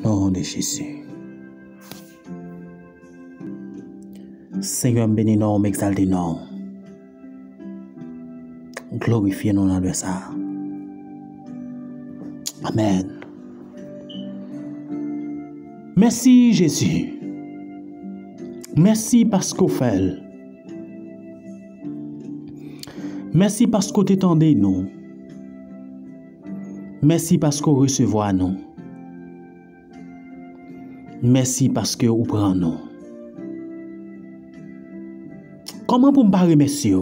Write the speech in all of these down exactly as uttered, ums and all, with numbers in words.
Nom de Jésus. Seigneur, bénis nous, exalté nous. Glorifiez nous dans le ça. Amen. Merci Jésus. Merci parce qu'on fait. Merci parce qu'on t'étendait nous. Merci parce qu'on recevra nous. Merci parce que vous prenez nous. Comment pour me parler, messieurs?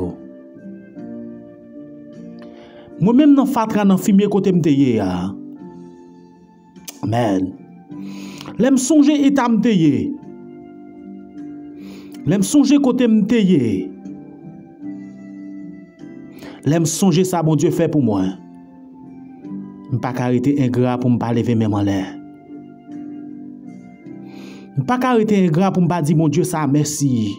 Moi-même, dans fatra, dans fumier côté m'teye. Amen. L'aime songer état m'teye. L'aime songer côté m'teye. L'aime songer ça, bon Dieu fait pour moi. M'pas arrêter ingrat pour me pas lever même en l'air. M'pas arrêter ingrat pour me pas dire mon Dieu ça merci.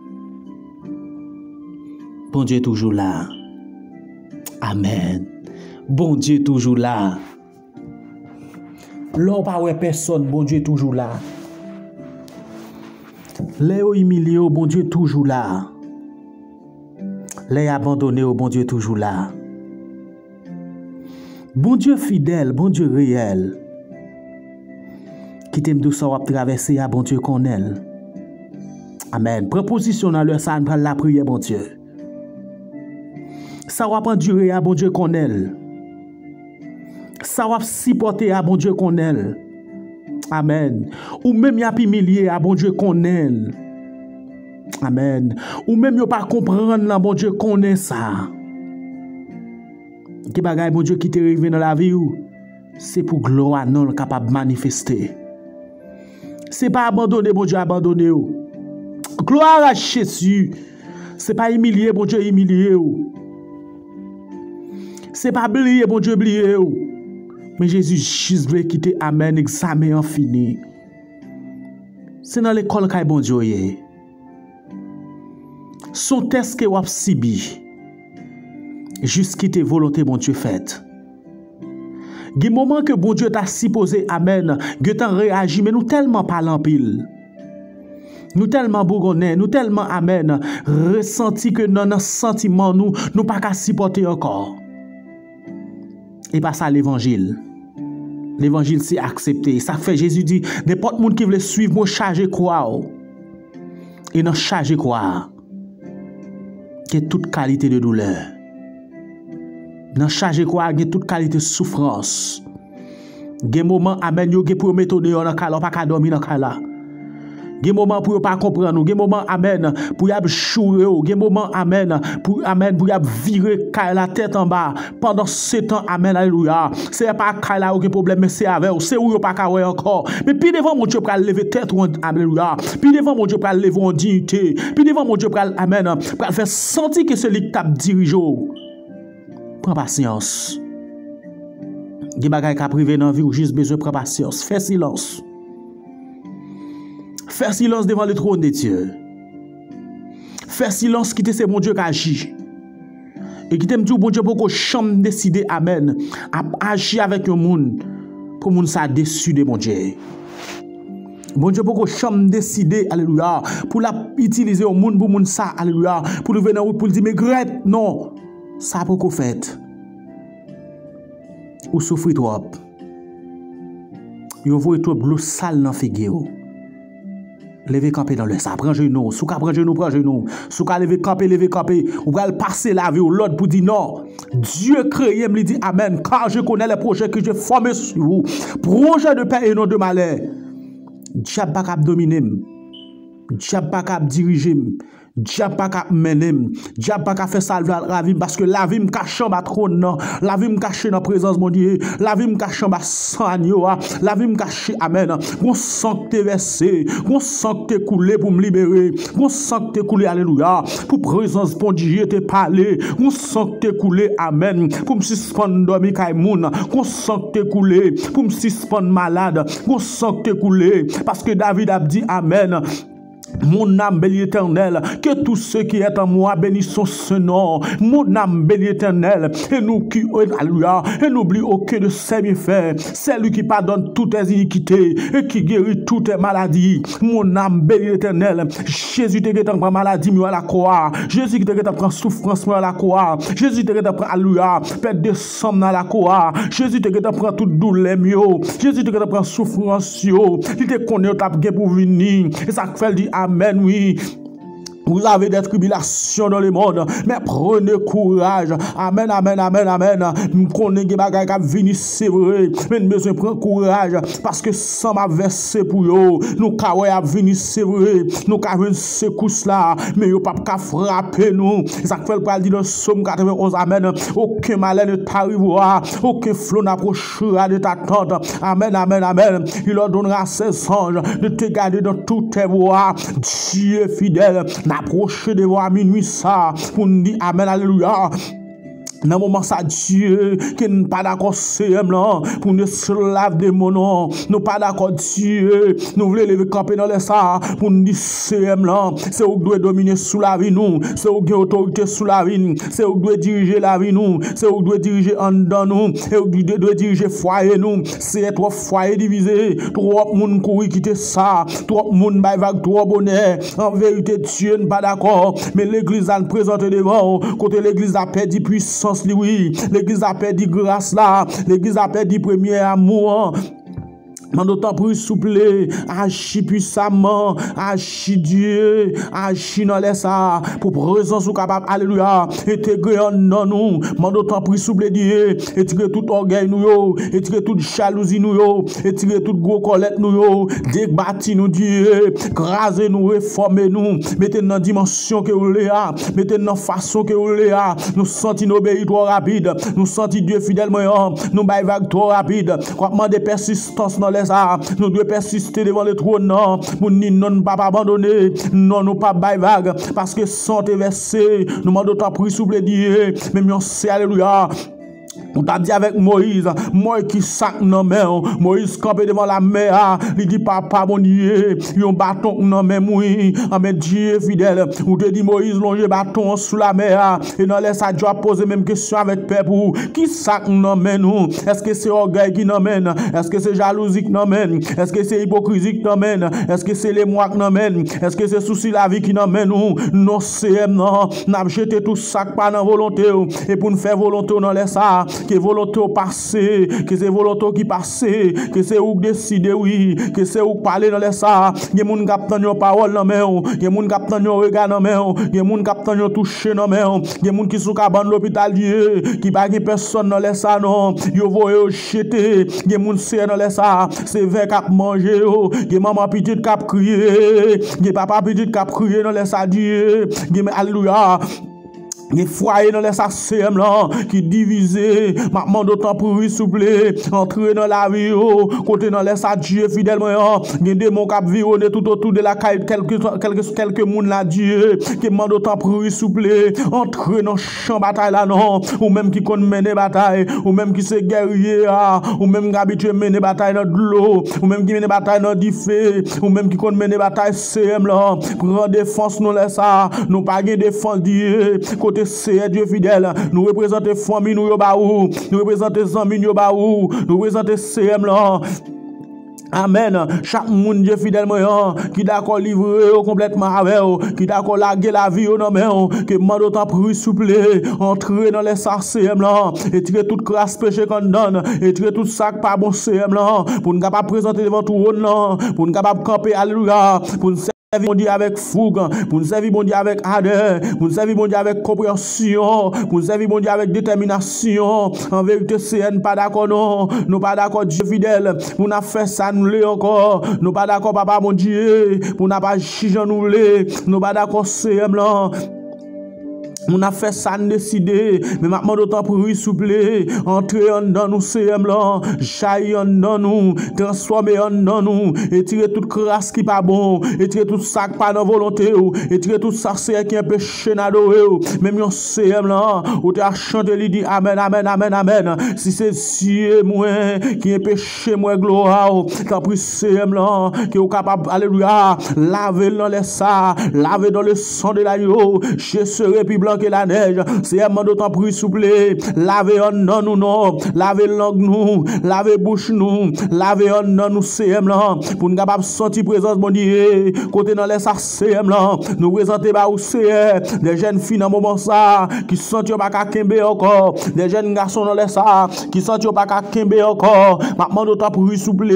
Bon Dieu toujours là. Amen. Bon Dieu toujours là. L'on pas ouais personne, bon Dieu toujours là. Les humiliés, bon Dieu toujours là. Les abandonnés, bon Dieu toujours là. Bon Dieu fidèle, bon Dieu réel. Qui t'aime d'où ça va traverser à bon Dieu qu'on aime. Amen. Proposition dans le sang, prendre la prière, bon Dieu. Ça va endurer à bon Dieu qu'on aime. Ça va supporter à bon Dieu qu'on aime. Amen. Ou même y a humilié à bon Dieu qu'on aime. Amen. Ou même y pas comprendre là bon Dieu qu'on aime ça. Qui bagay bon Dieu qui te arrivé dans la vie ou c'est pour gloire non capable manifester. C'est pas abandonner bon Dieu abandonner ou. Gloire à Jésus. C'est pas humilier bon Dieu humilier ou. C'est pas oublier bon Dieu oublier ou. Mais Jésus juste veut quitter amen examen fini. C'est dans l'école kay bon Dieu yé. Son test que ou sibi. Juste quitter volonté bon Dieu faite. Des moments que bon Dieu t'a supposé amen, que t'as réagi mais nous tellement parlons en pile. Nous tellement bourgonnais, nous tellement amen, ressenti que dans nos sentiments nous nous pas qu'à supporter encore. Et pas ça l'évangile. L'évangile c'est accepté. Ça fait Jésus dit n'importe monde qui veut suivre moi charger quoi. Et non charger quoi. Que toute qualité de douleur. Dans charge quoi gen toute qualité de souffrance. Gen moment amen yo gen pour mettre dehors dans kala pas ka dormir dans kala. Gen moment pour pas comprendre nous, gen moment amen pour y a chourer, gen moment amen pour amen pour y a virer la tête en bas pendant ce temps amen alléluia. C'est pas kala aucun problème mais c'est avec c'est où yo pas ka encore. Mais puis devant mon Dieu pour lever tête alléluia. Puis devant mon Dieu pour lever en dignité. Puis devant mon Dieu pour amen pour faire sentir que celui qui t'a dirigé. Prends patience. Des bagages qui privé dans la vie ou juste besoin de prendre patience. Fais silence. Fais silence devant le trône de Dieu. Fais silence quitter c'est mon Dieu qui agit. Et qui t'aime dire bon Dieu pour que chambre décider amen à agir avec un monde pour monde ça déçu de mon Dieu. Bon Dieu pour que chambre décider alléluia pour la utiliser au monde pour monde ça alléluia pour le venir pour dire mais grette non. Ça pour qu'on fait. Ou souffrir trop. Yo voye trop l'eau sale dans figure. Lever camper dans le ça prend genou, sou ka prend genou, prend genou. Sou ka lever camper, lever camper, ou va passer la vie ou l'autre pour dire non. Dieu créé me dit amen car je connais les projets que j'ai formés sur vous. Projet de paix et non de malheur. Diable pas cap dominer. Diable pas cap diriger. Diable pas ka menem, diable pas ka faire salver la vie parce que la vie me cache en bas trône non, la vie me cache dans présence mon Dieu, la vie me cache en bas agneau, la vie me cache amen. Gon sang que versé, gon sang que coulé pour me libérer, gon sang que coulé alléluia, pour présence mon Dieu te parler, gon sang que coulé amen, pour me suspendre dormir kay moun, gon sang que coulé pour me suspendre malade, gon sang que coulé parce que David a dit amen. Mon âme bénit l'Éternel, que tous ceux qui sont en moi bénissent ce nom. Mon âme bénit l'Éternel, et nous qui, alléluia, et n'oublie aucun de ses bienfaits. C'est lui qui pardonne toutes tes iniquités et qui guérit toutes tes maladies. Mon âme bénit l'Éternel. Jésus te guette en maladie, mais à la croix. Jésus te guette en souffrance, mais à la croix. Jésus te guette en alléluia, perte de somme à la croix. Jésus te guette en toute douleur, mieux. Jésus te guette en souffrance, yo. Il te connaît, t'as bien pour venir. Et ça fait dire amen, oui. Vous avez des tribulations dans le monde, mais prenez courage. Amen, amen, amen, amen. Nous connaissons des bagages qui viennent, c'est vrai. Mais nous besoin prendre courage parce que sans ma versé pour eux, nous kawai a venir, c'est vrai. Nous kawai secousse là, mais yo pas qu'à frapper nous. Ça fait le dire dans Somme quatre-vingt-onze, amen. Aucun malheur ne t'arrivera, aucun flot n'approchera de ta tente. Amen, amen, amen. Il leur donnera ses anges de te garder dans toutes tes voies. Dieu est fidèle. Approcher de voir à minuit ça pour nous dire amen, alléluia. Dans le moment ça, Dieu, qui n'est pas d'accord, c'est là, pour nous slave de mon nom. Nous pas d'accord, Dieu, nous voulons lever camper dans les ça, pour nous dire c'est là, c'est où doit dominer sous la vie, nous, c'est où doit autorité sous la vie, c'est où doit diriger la vie, nous, c'est où doit diriger en dedans, nous, et où doit diriger foyer, nous, c'est trop foyer divisé, trop monde courir quitter ça, trop monde bail vague, trop bonheur. En vérité, Dieu n'est pas d'accord, mais l'église a présenté devant, côté l'église a perdu puissance. Oui, l'église a perdu grâce là, l'église a perdu premier amour. Mais d'autant plus souple, agis puissamment, agis Dieu, agis dans les ça, pour présence ou capable, alléluia, intégrer en nous, mais d'autant plus souple Dieu, et tirer tout orgueil nous yo, et tirer toute jalousie nous yo, et tirer toute gros colette nous yo, débattre nous Dieu, craser nous, réformer nous, mettez dans dimension que vous l'avez, mettez dans façon que vous l'avez, nous sentons nos obéir trop rapide, nous sentons Dieu fidèlement, nous bail vague trop rapide, quoi demander persistance dans ça, nous devons persister devant le trône, non, pour nous non pas abandonner, non, nous pas bail vague, parce que sans te verser, nous demandons ta prière souple Dieu, même on sait, alléluia. On t'a dit avec Moïse, moi qui sac non main, Moïse campé devant la mer, il dit papa mon Dieu, yon bâton non main oui, mais Dieu fidèle, ou te dit Moïse longe bâton sous la mer, et dans les ça doit poser même question avec peuple, qui sac non main nous, est-ce que c'est orgueil qui nous mène, est-ce que c'est jalousie qui nous mène, est-ce que c'est hypocrisie qui nous mène, est-ce que c'est les mois qui nous mène, est-ce que c'est souci la vie qui nous mène nous, non c'est non, n'a jeté tout sac pas dans volonté, et pour nous faire volonté dans les ça, que volonté au passé, que c'est volonté qui passe, que c'est où décider oui, que c'est où parler dans les ça, que moun k'ap tan yon parole dans main, que moun k'ap tan yon regard dans main, que moun k'ap tan yon toucher dans main, que moun qui sou cabane l'hôpital Dieu, qui pas gen personne dans les ça non, yo voye yo jeter, que moun c'est dans les ça, c'est vin k'ap manger yo, que maman petite k'ap crier, que papa petite k'ap crier dans les ça Dieu, que alléluia. Les foyers dans les S A C M là, qui divisé, maintenant d'autant pour lui souple, entrer dans la vie, côté dans les S A Dieu fidèlement, il y a des démons qui vivent tout autour de la caille, quelques, quelques, quelques monde là, Dieu, qui demande d'autant pour lui souple, entrer dans le champ bataille là, non, ou même qui connaît mener bataille, ou même qui se guerrier, ou même qui habitué mener bataille dans de l'eau, ou même qui mène bataille dans du feu, ou même qui connaît mener bataille C M là, prend défense nous laisse ça, nous pas gain défense Dieu, côté c'est Dieu fidèle, nous représentons famille nous yo baou, nous représentons amis yo baou, nous représentons C M là. Amen. Chaque monde Dieu fidèlement qui d'accord livrer complètement avec, qui d'accord laguer la vie non mais que demande autant pour souple, entrer dans les sacs C M là et tirer toute crasse péché qu'on donne et tirer tout sac pas bon C M là pour nous capable présenter devant tout monde là, pour nous capable camper alléluia, pour nous servir bon Dieu avec fougue, pour nous servir bon Dieu avec ardeur, pour nous servir bon Dieu avec compréhension, pour nous servir bon Dieu avec détermination. En vérité, c'est pas d'accord non, nous pas d'accord Dieu fidèle, pour nous faire ça nous l'est encore, nous pas d'accord papa mon Dieu, pour nous pas chiger nous l'est, nous pas d'accord C M là. On a fait ça, décidé, mais maintenant d'autant plus souple, entrer en dans nous, C M là, jaillir en dans nous, transformer en dans nous, et tirer toute crasse qui pas bon, et tirer tout ça qui pas dans volonté, et tirer tout ça c'est qui est péché n'adorer, même yon C M là, ou t'as chanté, il dit Amen, Amen, Amen, Amen, si c'est Dieu moi, qui est péché moi, gloire, t'as pris C M là, qui est capable, alléluia, laver dans les ça, laver dans le sang de l'agneau, je serai plus blanc que la neige, c'est un d'autant plus souple, laver en non nous non, laver langue nous, laver bouche nous, laver en non nous C M là, pour nous capable sentir présence mon Dieu, côté dans les C M là, nous présenter ba ou C M, des jeunes filles dans moment ça, qui sentent pas qu'à kembe encore, des jeunes garçons dans les ça, qui sentent pas qu'à kembe encore, maintenant d'autant plus souple.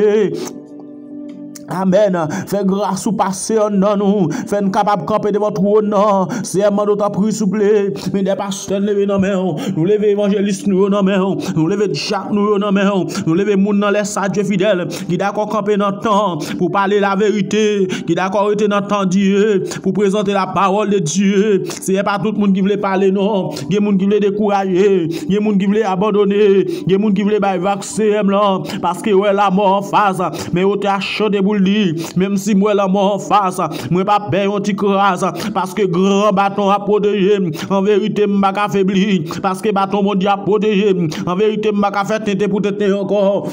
Amen. Fais grâce ou passer en nous. Fais nous capable de camper devant trône. C'est un d'autant plus souple. Mais des pasteurs lever dans main. Nous lever évangélistes nous dans main. Nous lever Jacques nous dans main. Nous lever moun dans les sages Dieu fidèle. Qui d'accord camper dans le temps pour parler la vérité. Qui d'accord être dans le temps Dieu. Pour présenter la parole de Dieu. C'est pas tout le monde qui veut parler non. Il y a des gens qui veulent décourager. Il y a des gens qui veulent abandonner. Il y a des gens qui veulent vacciner là. Parce que ouais la mort en face. Mais au t'a chaud de boule. Même si moi la mort en face, moi pas peur anti crase parce que grand bâton a protégé. En vérité, m'a pas affaibli parce que bâton mon Dieu a protégé. En vérité, m'a pas fait tenter pour tenter encore.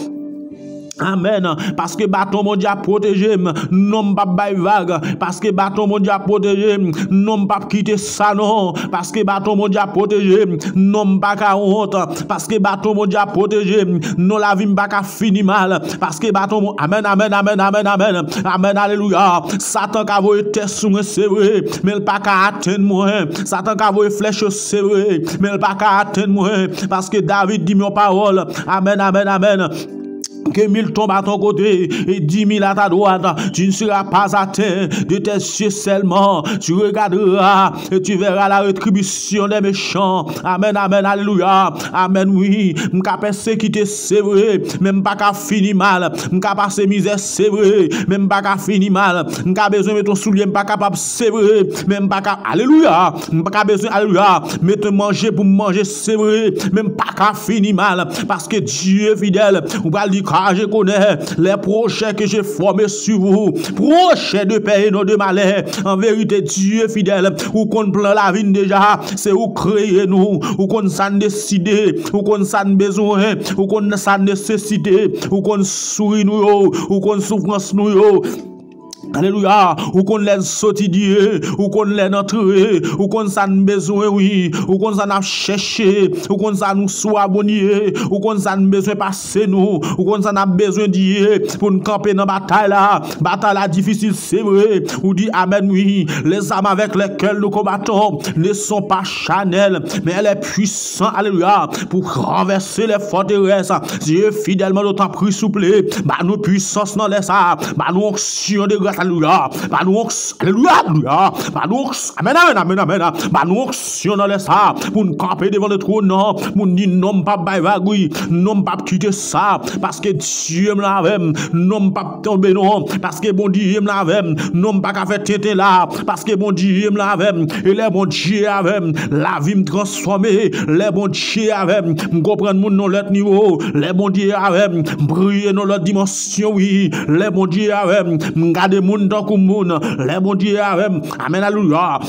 Amen. Parce que bâton mon Dieu a protégé, non pas bail vague. Parce que bâton mon Dieu a protégé, non pas quitter ça non. Parce que bâton mon Dieu a protégé, non pas qu'à honte. Parce que bâton mon Dieu a protégé, non la vie pas qu'à finir mal. Parce que bâton mon Amen, Amen, Amen, Amen, Amen, Amen, Alléluia. Satan qu'a voulu test sur moi, c'est vrai, mais il pas qu'à atteindre moi. Satan qu'a voulu flèche, c'est vrai, mais il pas qu'à atteindre moi. Parce que David dit mes paroles. Amen, Amen, Amen. Que mille tombent à ton côté et dix mille à ta droite, tu ne seras pas atteint de tes yeux seulement. Tu regarderas et tu verras la rétribution des méchants. Amen, amen, alléluia. Amen, oui. M'ka persécuté, c'est vrai. Même pas qu'à finir mal. M'ka passé misère, c'est vrai. Même pas qu'à finir mal. M'ka besoin de ton soulier, m'pa capable, c'est vrai. Même pas qu'à, alléluia. M'ka besoin, alléluia. Mais te manger pour manger, c'est vrai. Même pas qu'à finir mal. Parce que Dieu est fidèle. On va dire, car je connais les projets que j'ai formés sur vous, projets de paix et non de malheur. En vérité, Dieu est fidèle. Ou qu'on plan la vie déjà, c'est où créer nous, ou qu'on s'en décider, ou qu'on s'en besoin, ou qu'on s'en nécessité, ou qu'on sourit nous, ou qu'on souffrance nous. Alléluia, ou qu'on l'aide sorti Dieu, ou qu'on l'aide entrer, ou qu'on s'en besoin, oui, ou qu'on s'en a cherché, ou qu'on s'en nous soit abonné, ou qu'on s'en besoin passer nous, ou qu'on s'en a besoin Dieu pour nous camper dans la bataille là, bataille là difficile, c'est vrai, ou dit Amen, oui, les armes avec lesquelles nous combattons ne sont pas charnelles, mais elles sont puissantes, alléluia, pour renverser les forteresses. Dieu fidèlement d'autant plus souple, bah nous puissance dans les armes, bah nous onction de grâce. Alléluia, bah nous, alléluia, alléluia, bah nous, amen, amen, amen, amen, bah nous, on dans les ça, pour nous camper devant le trône, non, pour nous dire non, pas baïvagui, non, pas quitter ça, parce que Dieu me l'avait, non, pas tomber, non, parce que bon Dieu me l'avait, non, pas qu'à faire tête là, parce que bon Dieu me l'avait, et les bon Dieu avait, la vie me transformer, les bon Dieu avait, me comprendre mon nom, l'autre niveau, les bon Dieu avait, briller dans l'autre dimension, oui, les bon Dieu avait, me garder moun dans moun, les bon Dieu avec, amen, alléluia.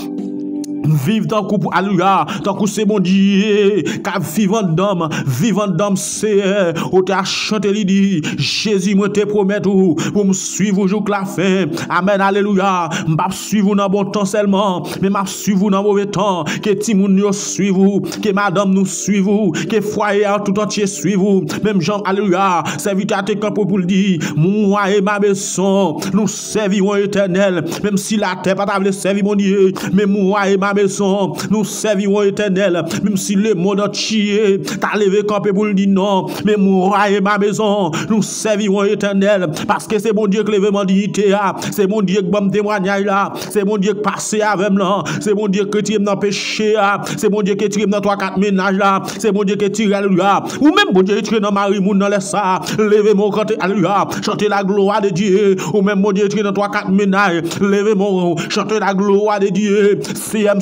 Vive dans coup, alléluia, tant que c'est bon Dieu, car vivant d'homme, vivant d'homme, c'est, où t'as chanté, il dit, Jésus, moi te promets tout, pour me suivre jusqu'à la fin, amen, alléluia, m'a suivre dans bon temps seulement, mais m'a suivre dans mauvais temps, que Timoun nous suivre, que madame nous suivre, que foyer tout entier suivre, même Jean, alléluia, serviteur te camp pour le dire, moi et ma maison, nous servirons éternel, même si la terre pas t'a servir mon Dieu, mais moi et ma maison, nous servirons éternel, même si le monde entier t'a levé campé pour le dire non, mais moi et ma maison, nous servirons éternel, parce que c'est mon Dieu qui lève mon dignité, c'est mon Dieu qui me témoignage là, c'est mon Dieu qui passe avec moi, c'est mon Dieu qui tire dans le péché, c'est mon Dieu qui tire dans trois quatre ménages là, c'est mon Dieu qui tire, alléluia, ou même mon Dieu qui tire dans Marie Moun dans les ça, levez mon canté, alléluia, chantez la gloire de Dieu, ou même mon Dieu qui tire dans trois quatre ménages, levez mon, chantez la gloire de Dieu, C M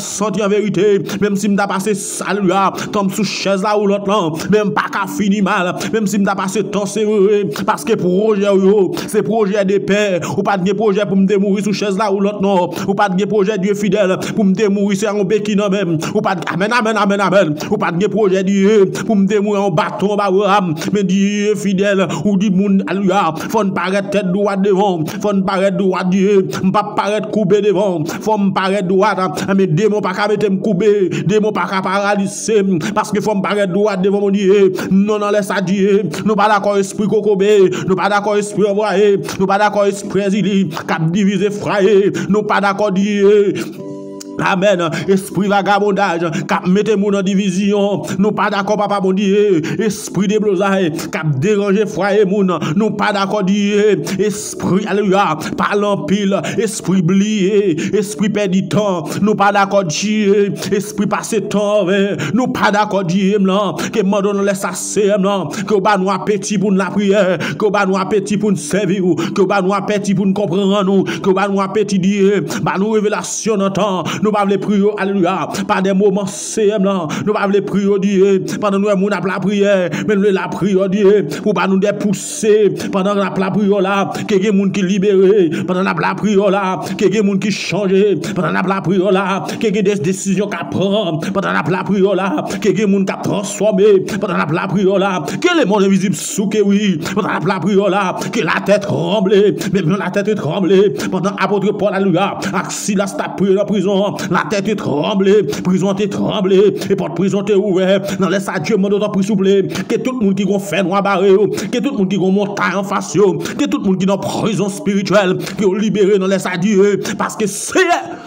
senti en vérité, même si m'ta passé salut là, tombe sous chaise là ou l'autre là, même pas qu'à fini mal, même si m'ta passé temps c'est vrai, parce que projet yo, c'est projet de paix, ou pas de projet pour me mourir sous chaise là ou l'autre non, ou pas de projet Dieu fidèle pour me mourir c'est en béquille non même, ou pas amen amen amen amen, ou pas de projet Dieu pour me mourir en bâton Abraham, mais Dieu fidèle ou dit moun alléluia, faut ne paraître tête droite devant, faut ne paraître droit Dieu, pas paraître coupé devant, faut me paraître droite, mais démon pas qu'à mettre me couper, démon pas qu'à paralyser, parce que faut me paraître droite devant mon Dieu, non non laisse à Dieu, nous pas d'accord esprit kokobé, nous pas d'accord esprit envoyé, nous pas d'accord esprit exilé, cap divisé frayé, nous pas d'accord Dieu. Amen. Esprit vagabondage, cap mettez moun en division. Nous pas d'accord, papa mon Dieu. Esprit de blosaille, cap déranger foyer moun. Nous pas d'accord, Dieu. Esprit, alléluia, parlant pile. Esprit blié, esprit perdu temps. Nous pas d'accord, Dieu. Esprit passé temps. Nous pas d'accord, Dieu. Que m'en laisse assez, que bah nous appétit pour la prière. Que bah nous appétit pour nous servir. Que bah nous appétit pour nous comprendre. Que bah nous appétit, Dieu. Bah nous révélation dans temps. Nous pas les prier, alléluia, pas des moments C M là. Nous pas les prier, Dieu, pendant nous on a la prière, mais nous la prière, Dieu, pour pas nous dépousser, pendant la prière là, que des gens qui libéré, pendant la prière là, que des gens qui changé, pendant la prière là, que des décisions qu'à prendre, pendant la prière là, que des gens qui transformé, pendant la prière là, que les mondes invisibles souké, oui, pendant la prière là, que la tête tremblée, même la tête tremblée, pendant apôtre Paul, alléluia, Axila sta prié dans la prison, la tête est tremblée, prison est tremblée, et porte prison est ouverte. Dans les Dieu, mon d'autant plus souple, que tout le monde qui gon fait noir barré, que tout le monde qui gon montagne en face, que tout le monde qui dans prison spirituelle, qui ont libéré dans les Dieu, parce que c'est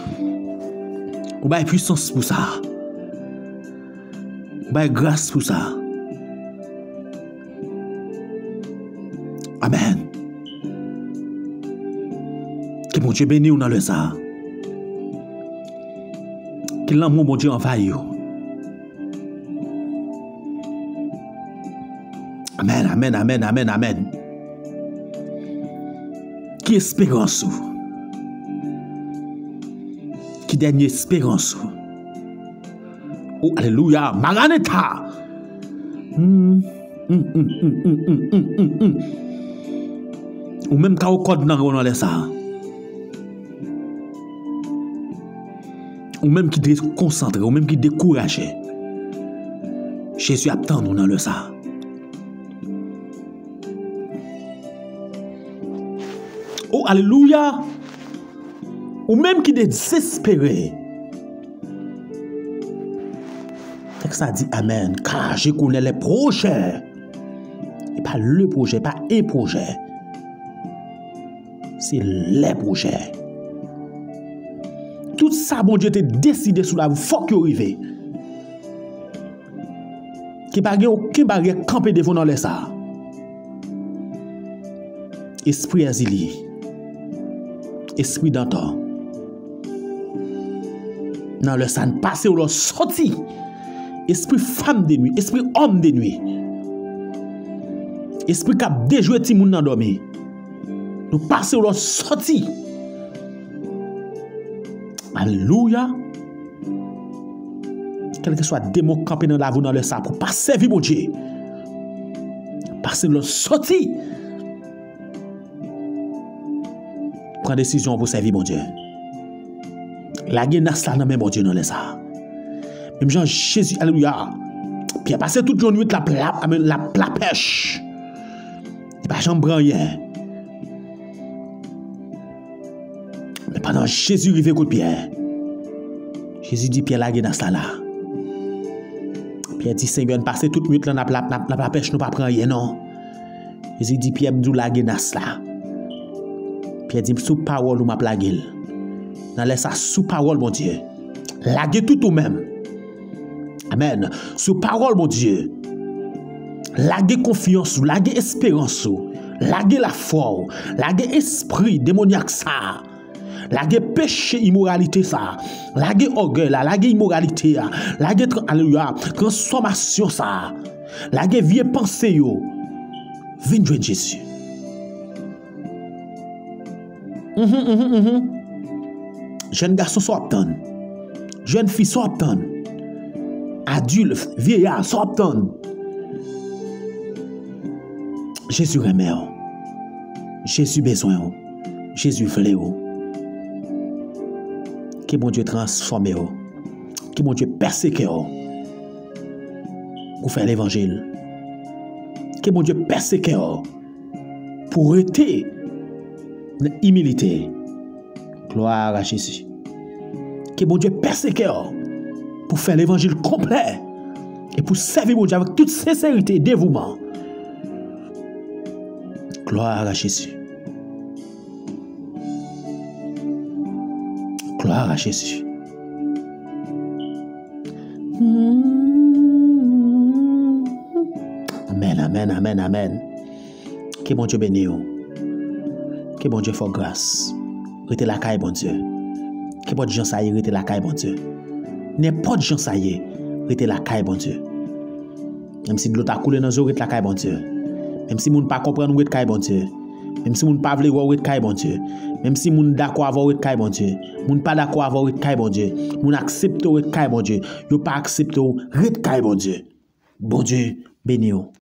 on va puissance pour ça, on va grâce pour ça. Amen. Que mon Dieu bénisse dans le ça. Que l'amour, mon Dieu, envahit. Amen, amen, amen, amen, amen. Qui espérance? Qui dernière espérance? Oh, alléluia, Maranatha. Mm, mm, mm, mm, mm, mm, mm, mm. Ou même quand on code dans le ça. Ou même qui déconcentré, ou même qui découragé. Jésus attend nous dans le ça. Oh, alléluia. Ou même qui désespéré. Ça dit amen. Car je connais les projets. Et pas le projet, pas un projet. C'est les projets. Tout ça, bon Dieu, te décidé sous la vie, faut qu'il arrive. Qui pas aucun barrière campé devant dans les ça. Esprit exilé. Esprit d'antan. Dans le sang passé ou le sorti. Esprit femme de nuit, esprit homme de nuit. Esprit qui a déjoué ti moun nan dormi. Nous passons ou le sorti. Alléluia. Quel que soit démon campé dans la vie dans le sang pour pas servir mon Dieu. Passer le sorti. Prends décision pour servir mon Dieu. La guenasse là dans même mon Dieu dans le sang. Même Jean Jésus, alléluia. Puis il a passé toute la nuit la la la, la pêche. Il pas jamais rien. Mais pendant Jésus arrive contre Pierre. Jésus dit Pierre la guenasse là. Pierre dit Seigneur, passer toute nuit là la la la pêche nous pas prendre rien non. Jésus dit Pierre m'dou la guenasse là. Pierre dit sous parole ou m'a plagué. Dans laisse ça sous parole mon Dieu. Laguez tout ou même. Amen. Sous parole, mon Dieu. Laguez confiance, laguez espérance, laguez la foi, laguez esprit démoniaque ça. Laguez péché, immoralité ça. Laguez orgueil là, laguez immoralité là. Laguez alléluia, transformation ça. Laguez vieux pensée yo. Viens joindre Jésus. Mhm mhm mhm. Jeune garçon soit attendre. jeune fille sortant, adulte, vieillard sortant. Jésus remet, Jésus besoin, Jésus voulait. Que bon Dieu transforme, que bon Dieu persécute pour faire l'évangile. Que bon Dieu persécute pour rester dans l'humilité. Gloire à Jésus. Que bon Dieu persécute pour faire l'évangile complet et pour servir mon Dieu avec toute sincérité et dévouement. Gloire à Jésus. Gloire à Jésus. Amen, amen, amen, amen. Que bon Dieu bénisse. Que bon Dieu fasse grâce. Rete la caille, bon Dieu. Que bon Dieu ça y est, rete la caille, bon Dieu. N'importe gens ça y est, rete la caille, bon Dieu. Même si de l'eau a coulé dans l'eau, rete la caille, bon Dieu. Même si moun pas comprendre, rete caille, bon Dieu. Même si moun pas vle voir, rete caille, bon Dieu. Même si moun d'accord avoir, rete caille, bon Dieu. Moun pas d'accord avoir, rete caille, bon Dieu. Moun accepte, rete caille, bon Dieu. Yo pas accepte, rete caille, bon Dieu. Bon Dieu, béni.